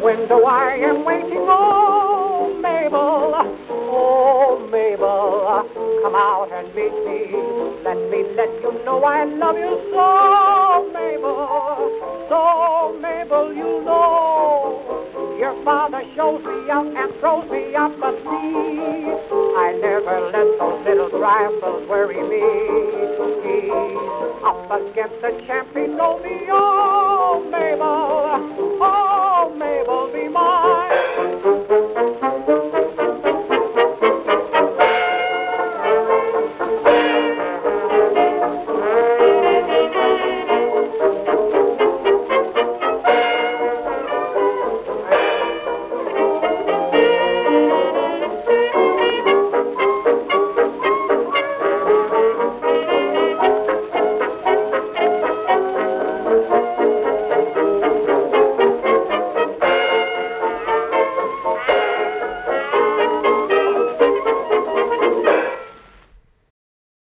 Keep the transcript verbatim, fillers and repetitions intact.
window I am waiting. Oh, Mabel, oh, Mabel, come out and meet me. Let me let you know I love you so, Mabel. So, Mabel, you know, your father shows me up and throws me up a tree. I never let those little trifles worry me. He's up against the champion, know me all.